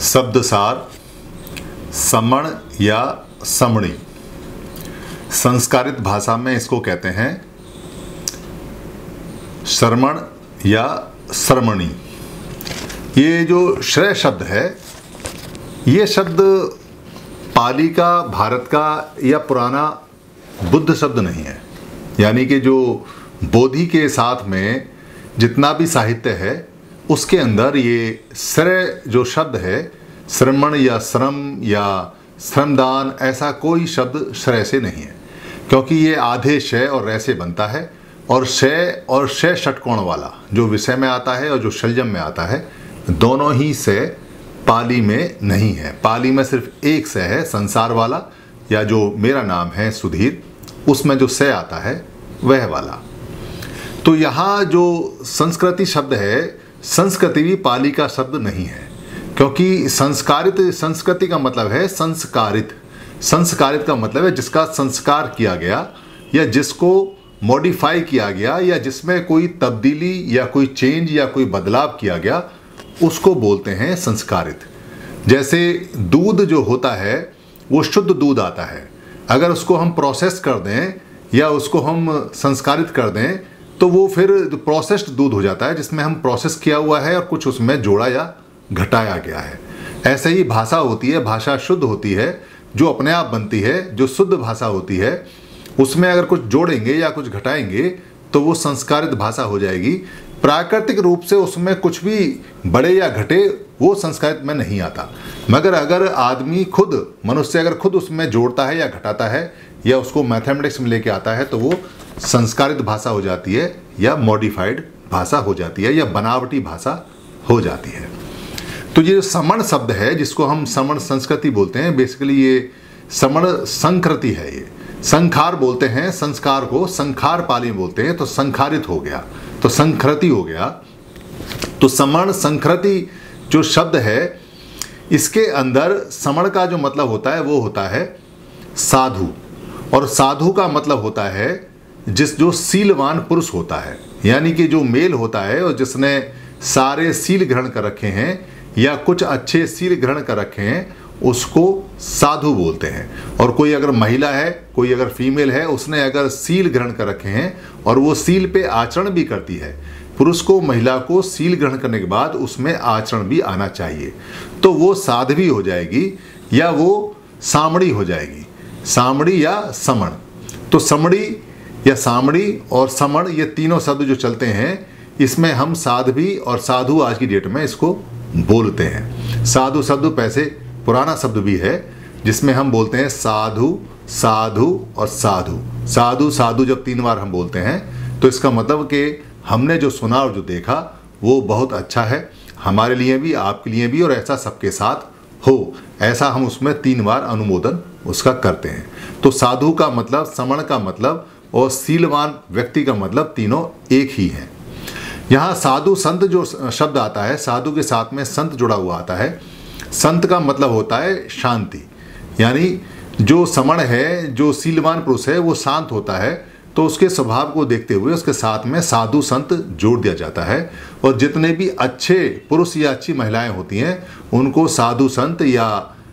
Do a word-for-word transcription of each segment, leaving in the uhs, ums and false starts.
शब्दसार समण या समणी। संस्कारित भाषा में इसको कहते हैं श्रमण या श्रमणी। ये जो श्रेय शब्द है, ये शब्द पाली का, भारत का या पुराना बुद्ध शब्द नहीं है। यानी कि जो बोधि के साथ में जितना भी साहित्य है उसके अंदर ये श्रेय जो शब्द है, श्रमण या श्रम या श्रमदान, ऐसा कोई शब्द श्रेय से नहीं है, क्योंकि ये आधे शय और रय से बनता है। और शय और शय षटकोण वाला जो विषय में आता है और जो शलजम में आता है, दोनों ही शय पाली में नहीं है। पाली में सिर्फ एक शय है, संसार वाला, या जो मेरा नाम है सुधीर, उसमें जो शय आता है वह वाला। तो यहाँ जो संस्कृति शब्द है, संस्कृति भी पाली का शब्द नहीं है, क्योंकि संस्कारित, संस्कृति का मतलब है संस्कारित। संस्कारित का मतलब है जिसका संस्कार किया गया या जिसको मॉडिफाई किया गया या जिसमें कोई तब्दीली या कोई चेंज या कोई बदलाव किया गया, उसको बोलते हैं संस्कारित। जैसे दूध जो होता है वो शुद्ध दूध आता है, अगर उसको हम प्रोसेस कर दें या उसको हम संस्कारित कर दें तो वो फिर प्रोसेस्ड दूध हो जाता है, जिसमें हम प्रोसेस किया हुआ है और कुछ उसमें जोड़ा या घटाया गया है। ऐसे ही भाषा होती है, भाषा शुद्ध होती है जो अपने आप बनती है। जो शुद्ध भाषा होती है उसमें अगर कुछ जोड़ेंगे या कुछ घटाएंगे तो वो संस्कारित भाषा हो जाएगी। प्राकृतिक रूप से उसमें कुछ भी बढ़े या घटे वो संस्कारित में नहीं आता, मगर अगर आदमी खुद, मनुष्य अगर खुद उसमें जोड़ता है या घटाता है या उसको मैथमेटिक्स में लेके आता है तो वो संस्कारित भाषा हो जाती है या मॉडिफाइड भाषा हो जाती है या बनावटी भाषा हो जाती है। तो ये समण शब्द है जिसको हम समण संस्कृति बोलते हैं, बेसिकली ये समण संकृति है। ये संखार बोलते हैं, संस्कार को संखार पाली बोलते हैं, तो संखारित हो गया, तो संकृति हो गया। तो समण संकृति जो शब्द है, इसके अंदर समण का जो मतलब होता है वो होता है साधु, और साधु का मतलब होता है जिस जो सीलवान पुरुष होता है, यानी कि जो मेल होता है और जिसने सारे सील ग्रहण कर रखे हैं या कुछ अच्छे सील ग्रहण कर रखे हैं, उसको साधु बोलते हैं। और कोई अगर महिला है, कोई अगर फीमेल है, उसने अगर सील ग्रहण कर रखे हैं और वो सील पे आचरण भी करती है, पुरुष को, महिला को सील ग्रहण करने के बाद उसमें आचरण भी आना चाहिए, तो वो साध्वी हो जाएगी या वो सामड़ी हो जाएगी, सामड़ी या समण। तो समड़ी या सामड़ी और समण, ये तीनों शब्द जो चलते हैं, इसमें हम साध्वी और साधु आज की डेट में इसको बोलते हैं। साधु शब्द पैसे पुराना शब्द भी है, जिसमें हम बोलते हैं साधु, साधु और साधु। साधु साधु जब तीन बार हम बोलते हैं तो इसका मतलब कि हमने जो सुना और जो देखा वो बहुत अच्छा है, हमारे लिए भी, आपके लिए भी, और ऐसा सबके साथ हो, ऐसा हम उसमें तीन बार अनुमोदन उसका करते हैं। तो साधु का मतलब, समण का मतलब और सीलवान व्यक्ति का मतलब तीनों एक ही हैं। यहाँ साधु संत जो शब्द आता है, साधु के साथ में संत जुड़ा हुआ आता है। संत का मतलब होता है शांति, यानी जो समण है, जो सीलवान पुरुष है, वो शांत होता है, तो उसके स्वभाव को देखते हुए उसके साथ में साधु संत जोड़ दिया जाता है। और जितने भी अच्छे पुरुष या अच्छी महिलाएं होती हैं उनको साधु संत या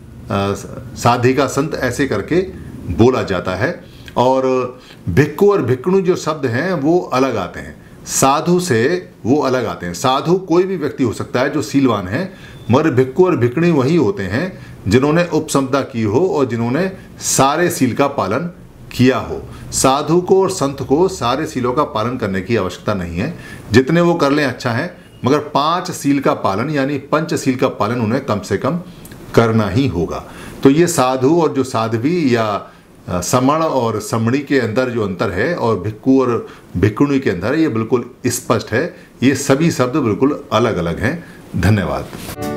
साधिका संत ऐसे करके बोला जाता है। और भिक्खु और भिक्खुणी जो शब्द हैं वो अलग आते हैं, साधु से वो अलग आते हैं। साधु कोई भी व्यक्ति हो सकता है जो सीलवान है, मगर भिक्खु और भिक्खुणी वही होते हैं जिन्होंने उपसंपदा की हो और जिन्होंने सारे सील का पालन किया हो। साधु को और संत को सारे सीलों का पालन करने की आवश्यकता नहीं है, जितने वो कर लें अच्छा है, मगर पांच सील का पालन यानी पंच सील का पालन उन्हें कम से कम करना ही होगा। तो ये साधु और जो साध्वी या समण और समणी के अंदर जो अंतर है और भिक्खु और भिक्खुणी के अंदर, ये बिल्कुल स्पष्ट है। ये सभी शब्द बिल्कुल अलग अलग हैं। धन्यवाद।